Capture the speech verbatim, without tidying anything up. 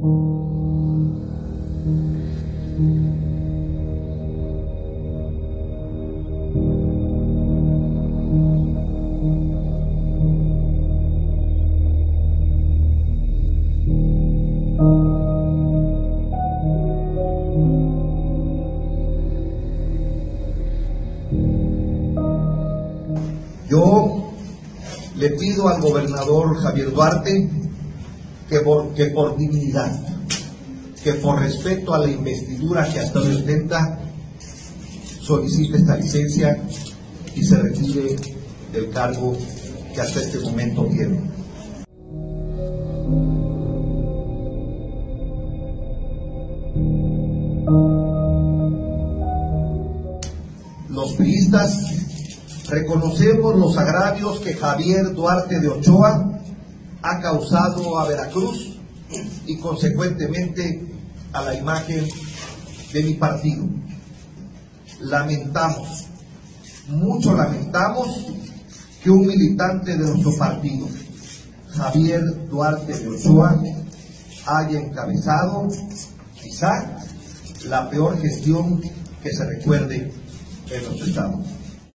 Yo le pido al gobernador Javier Duarte que por, que por dignidad, que por respeto a la investidura que hasta hoy ostenta, solicite esta licencia y se retire del cargo que hasta este momento tiene. Los priistas reconocemos los agravios que Javier Duarte de Ochoa ha causado a Veracruz y consecuentemente a la imagen de mi partido. Lamentamos, mucho lamentamos que un militante de nuestro partido, Javier Duarte de Ochoa, haya encabezado quizá la peor gestión que se recuerde en nuestro estado.